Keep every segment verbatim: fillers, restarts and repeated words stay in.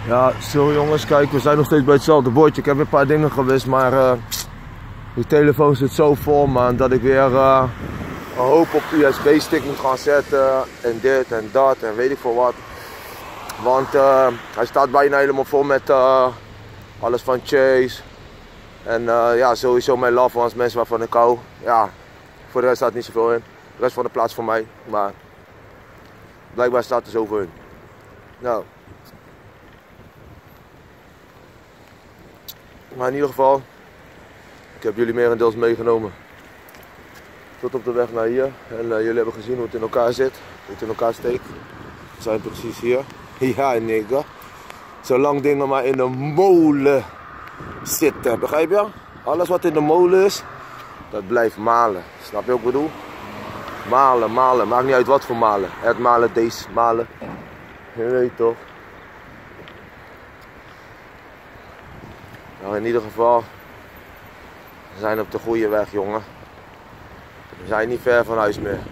Ja, zo jongens, kijk, we zijn nog steeds bij hetzelfde bordje. Ik heb een paar dingen gewist, maar uh, die telefoon zit zo vol, man, dat ik weer uh, een hoop op U S B-stick moet gaan zetten. En dit en dat en weet ik veel wat. Want uh, hij staat bijna helemaal vol met uh, alles van Chase. En uh, ja, sowieso mijn love ones, mensen waarvan ik hou. Ja, voor de rest staat niet zoveel in. De rest van de plaats voor mij, maar blijkbaar staat er zoveel in. Nou. Maar in ieder geval, ik heb jullie merendeels meegenomen tot op de weg naar hier. En uh, jullie hebben gezien hoe het in elkaar zit, hoe het in elkaar steekt. We zijn precies hier. Ja, nigga. Zolang dingen maar in de molen zitten, begrijp je? Alles wat in de molen is, dat blijft malen. Snap je wat ik bedoel? Malen, malen, maakt niet uit wat voor malen. Het malen, deze malen. Je weet toch? Nou, in ieder geval, we zijn op de goede weg, jongen. We zijn niet ver van huis meer.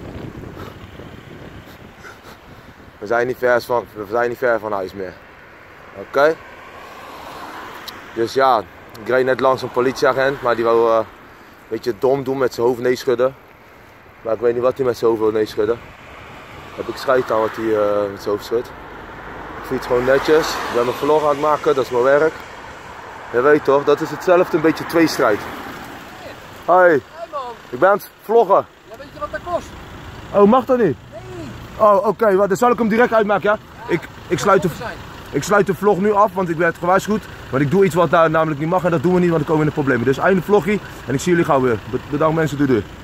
We zijn niet ver van, we zijn niet ver van huis meer. Oké? Okay? Dus ja, ik reed net langs een politieagent, maar die wou uh, een beetje dom doen met zijn hoofd nee schudden. Maar ik weet niet wat hij met zijn hoofd wil nee schudden. Heb ik scheid aan wat hij uh, met zijn hoofd schudt. Ik fiets gewoon netjes. Ik ben mijn vlog aan het maken, dat is mijn werk. Je weet toch, dat is hetzelfde, een beetje tweestrijd. Hoi. Hey man. Ik ben aan het vloggen. Ja, weet je wat dat kost? Oh, mag dat niet? Nee. Oh, oké, okay, dan zal ik hem direct uitmaken, ja? ja ik, ik, sluit de, ik sluit de vlog nu af, want ik werd gewaarschuwd. Maar ik doe iets wat daar namelijk niet mag en dat doen we niet, want dan komen we in de problemen. Dus einde vloggie en ik zie jullie gauw weer. Bedankt mensen, doei doei.